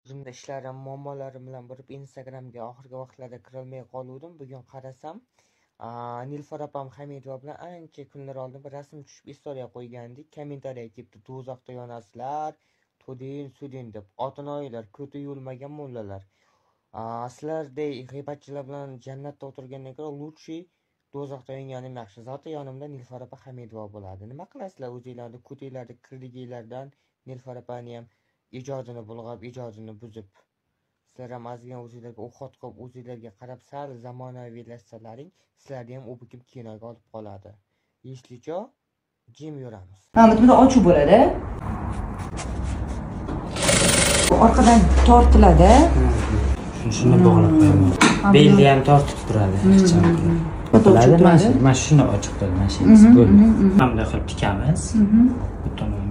O'zimda ishlarim, muammolarim bilan birib Instagramga oxirgi vaqtlarda kirolmay qoluvdim. Bugun qarasam, Nilufar opam Hamidova bilan ancha kunlar oldin bir rasm tushib istoriya qo'ygandik. Kommentariya kelibdi: "Do'zaxda yonasizlar, to'din-sudin" deb. Otinoyilar, ko'ti yulmagan mullalar. Sizlardek g'iybatchilar bilan jannatda o'tirgandan ko'ra lutshi do'zaxda yonganim yaxshi. Zoti yonimda Nilufar opa Hamidova bo'ladi. Nima qilasizlar o'zinglarni ko'tinglarni kirdiginglardan Nilufar opani ham ijodini bulg'ab, ijodini buzib. Sizlar ham ozgina o'zinglarga o'xot qilib, o'zinglarga qarab sal zamonaviylashsalaring, sizlarni ham o'bikib kinoga olib qoladi. Eshitlicho, jim yuramiz. Mana bunda ochuv bo'ladi. Orqadan tortiladi. Shuni bog'lab qo'yaman. Belni ham tortib turadi. Mana shuni ochiq qilib, mana shu bo'ldi. Bunday qilib tikamiz. Bu tomonga